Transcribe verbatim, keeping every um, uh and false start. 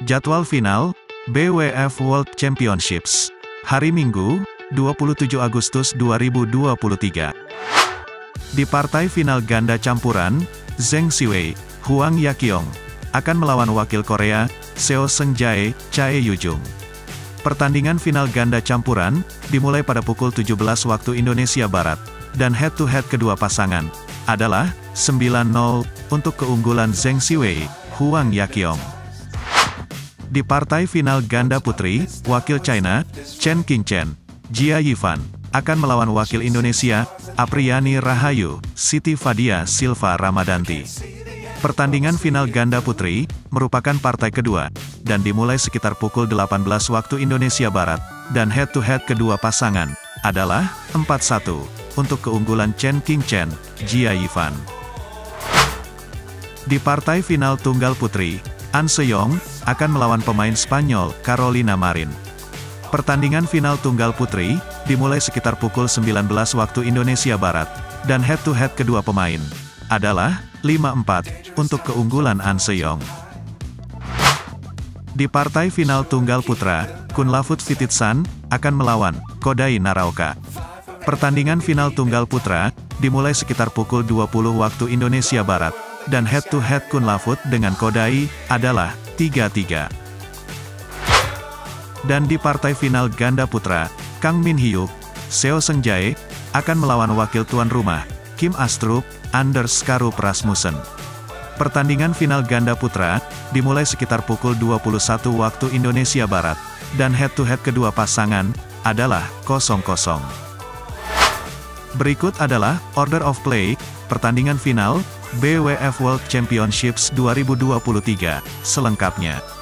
Jadwal final B W F World Championships. Hari Minggu, dua puluh tujuh Agustus dua ribu dua puluh tiga. Di partai final ganda campuran, Zheng Siwei, Huang Yaqiong akan melawan wakil Korea, Seo Seung-jae, Chae Yu-jung. Pertandingan final ganda campuran dimulai pada pukul tujuh belas waktu Indonesia Barat, dan head-to-head kedua pasangan adalah sembilan nol untuk keunggulan Zheng Siwei, Huang Yaqiong. Di partai final ganda putri, wakil China, Chen Qingchen, Jia Yifan, akan melawan wakil Indonesia, Apriani Rahayu, Siti Fadia Silva Ramadanti. Pertandingan final ganda putri merupakan partai kedua, dan dimulai sekitar pukul delapan belas waktu Indonesia Barat, dan head-to-head kedua pasangan adalah empat satu untuk keunggulan Chen Qingchen, Jia Yifan. Di partai final tunggal putri, An Se-young akan melawan pemain Spanyol, Carolina Marin. Pertandingan final tunggal putri dimulai sekitar pukul sembilan belas waktu Indonesia Barat, dan head-to-head kedua pemain adalah lima empat untuk keunggulan An Se-young. Di partai final tunggal putra, Kunlavut Vititsan akan melawan Kodai Naraoka. Pertandingan final tunggal putra dimulai sekitar pukul dua puluh waktu Indonesia Barat, dan head-to-head Kunlavut dengan Kodai adalah tiga tiga. Dan di partai final ganda putra, Kang Min Hyuk, Seo Seung-jae akan melawan wakil tuan rumah, Kim Astrup, Anders Karup Rasmussen. Pertandingan final ganda putra dimulai sekitar pukul dua puluh satu waktu Indonesia Barat, dan head-to-head kedua pasangan adalah kosong kosong. Berikut adalah order of play pertandingan final B W F World Championships dua ribu dua puluh tiga selengkapnya.